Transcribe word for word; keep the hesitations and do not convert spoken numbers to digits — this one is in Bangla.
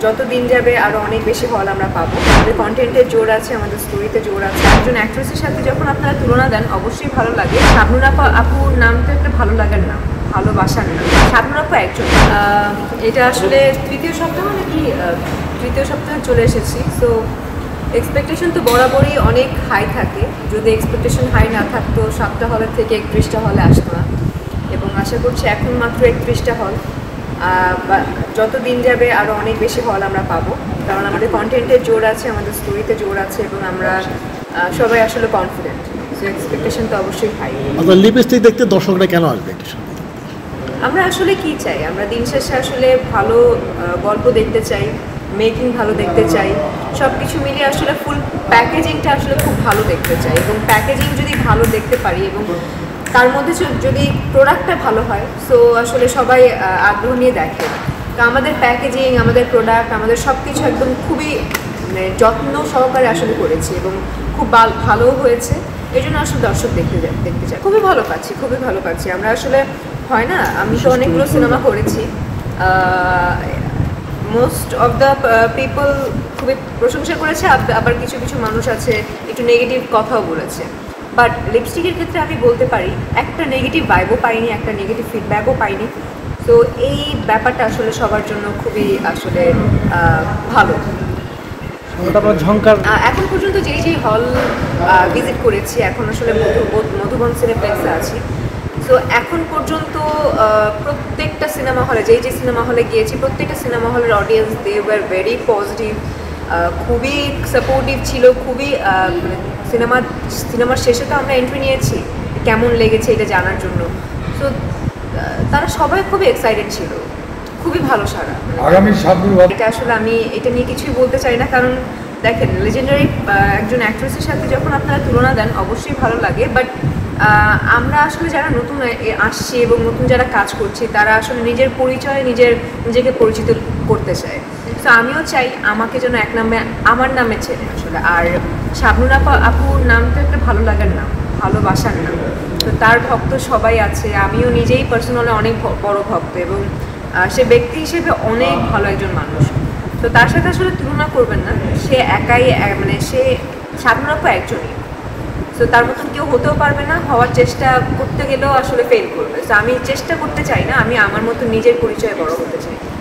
যত দিন যাবে আরও অনেক বেশি হল আমরা পাবো। আমাদের কন্টেন্টের জোর আছে, আমাদের স্টোরিতে জোর আছে। একজন অ্যাক্ট্রেসের সাথে যখন আপনারা তুলনা দেন অবশ্যই ভালো লাগে। শাবনূর আপা আপুর নাম তো একটা ভালো লাগার নাম, ভালোবাসার নাম। শাবনূর আপা একজন, এটা আসলে তৃতীয় সপ্তাহ নাকি তৃতীয় সপ্তাহে চলে এসেছি। সো এক্সপেকটেশন তো বরাবরই অনেক হাই থাকে। যদি এক্সপেকটেশন হাই না থাকতো সাতটা হলের থেকে একত্রিশটা হলে আসতো না, এবং আশা করছি এখন মাত্র একত্রিশটা হল, যত দিন যাবে আরও অনেক বেশি হল আমরা পাবো, কারণ আমাদের কন্টেন্টের জোর আছে, আমাদের স্টোরিতে জোর আছে, এবং আমরা সবাই আসলে কনফিডেন্ট। সো এক্সপেকটেশন তো অবশ্যই হাই। লিপস্টিক দেখতে দর্শকরা কেন আসবে? আমরা আসলে কি চাই? আমরা দিন শেষে আসলে ভালো গল্প দেখতে চাই, মেকিং ভালো দেখতে চাই, সব কিছু মিলিয়ে আসলে ফুল প্যাকেজিংটা আসলে খুব ভালো দেখতে চাই, এবং প্যাকেজিং যদি ভালো দেখতে পারি এবং তার মধ্যে যদি প্রোডাক্টটা ভালো হয়, সো আসলে সবাই আগ্রহ নিয়ে দেখে। তো আমাদের প্যাকেজিং, আমাদের প্রোডাক্ট, আমাদের সব কিছু একদম খুবই মানে যত্ন সহকারে আসলে করেছি, এবং খুব ভালো হয়েছে। এই জন্য আসলে দর্শক দেখতে দেখতে চাই। খুবই ভালো পাচ্ছি, খুবই ভালো পাচ্ছি। আমরা আসলে হয় না, আমি তো অনেকগুলো সিনেমা করেছি, মোস্ট অফ দ্য পিপল খুবই প্রশংসা করেছে, আবার কিছু কিছু মানুষ আছে একটু নেগেটিভ কথাও বলেছে। বাট লিপস্টিকের ক্ষেত্রে আমি বলতে পারি একটা নেগেটিভ ভাইবও পাইনি, একটা নেগেটিভ ফিডব্যাকও পাইনি। তো এই ব্যাপারটা আসলে সবার জন্য খুবই আসলে ভালো। এখন পর্যন্ত যেই যেই হল ভিজিট করেছি, এখন আসলে মধুবন সিনেপ্লেক্সে আছি, সো এখন পর্যন্ত প্রত্যেকটা সিনেমা হলে, যেই যে সিনেমা হলে গিয়েছি, প্রত্যেকটা সিনেমা হলের audience they were very positive, খুবই সাপোর্টিভ ছিল, খুবই সিনেমা সিনেমার শেষে তো আমরা এন্ট্রি নিয়েছি কেমন লেগেছে এটা জানার জন্য। সো তারা সবাই খুবই এক্সাইটেড ছিল, খুবই ভালো সারা। আগামী এটা আসলে আমি এটা নিয়ে কিছুই বলতে চাই না, কারণ দেখেন লেজেন্ডারি একজন অ্যাক্ট্রেসের সাথে যখন আপনারা তুলনা দেন অবশ্যই ভালো লাগে। বাট আমরা আসলে যারা নতুন আসছি এবং নতুন যারা কাজ করছি, তারা আসলে নিজের পরিচয় নিজের নিজেকে পরিচিত করতে চায়। তো আমিও চাই আমাকে যেন এক নামে আমার নামে চেনে আসলে। আর শাবনূর আপা আপুর নাম তো একটা ভালো লাগার নাম, ভালোবাসার নাম। তো তার ভক্ত সবাই আছে, আমিও নিজেই পার্সোনালি অনেক বড় ভক্ত, এবং সে ব্যক্তি হিসেবে অনেক ভালো একজন মানুষ। তো তার সাথে আসলে তুলনা করবেন না, সে একাই, মানে সে শাবনূর আপা একজনই। সো তার মতন কেউ হতেও পারবে না, হওয়ার চেষ্টা করতে গেলেও আসলে ফেল করবে। সো আমি চেষ্টা করতে চাই না, আমি আমার মতো নিজের পরিচয়ে বড় হতে চাই।